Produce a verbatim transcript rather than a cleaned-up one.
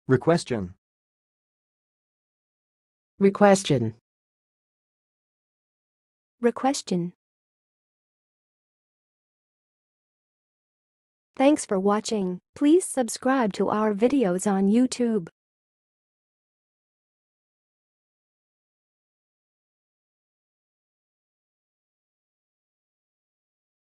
requestion, requestion, requestion. Thanks for watching. Please subscribe to our videos on YouTube.